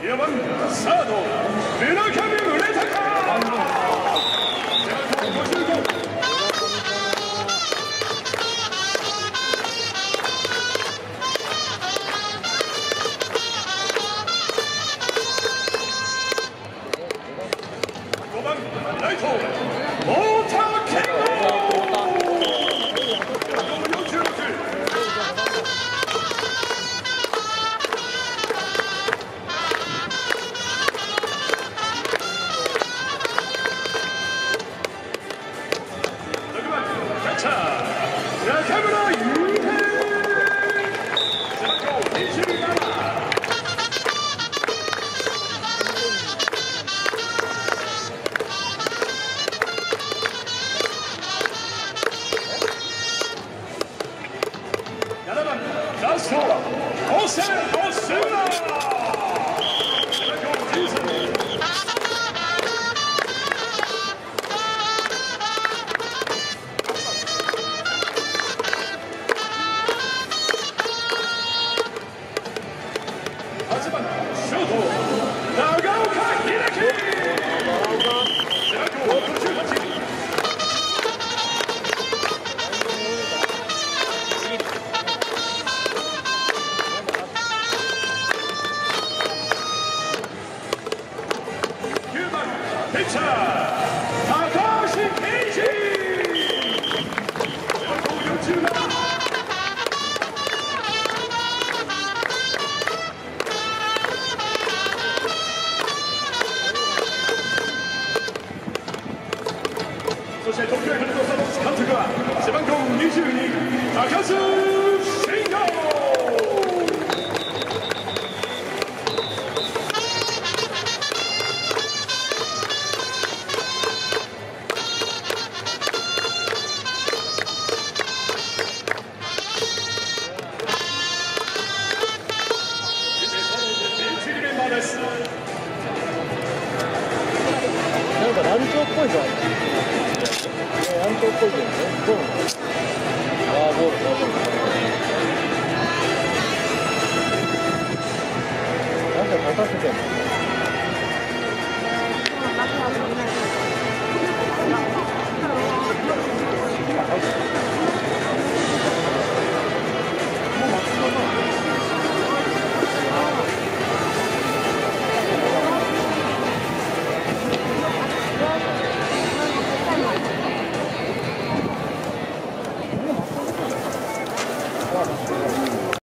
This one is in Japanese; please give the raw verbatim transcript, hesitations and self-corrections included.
よんばんサード村上宗隆。ごばんライト太田賢吾。中村悠平。背番号にじゅうなな。ななばんラストオセオスラ。背番号じゅうさん。はちばんショート長岡秀樹。背番号ごじゅうはち。きゅうばんピッチャー高橋奎二。背番号よんじゅうなな。そして東京ヤクルトスワローズ監督は背番号にじゅうに高橋奎二。一塁メンバーです。 なんかランチョっぽいぞ。ランチョっぽいけどね。どうなの？ああ、ボール、ボール。なんか立たせてんの？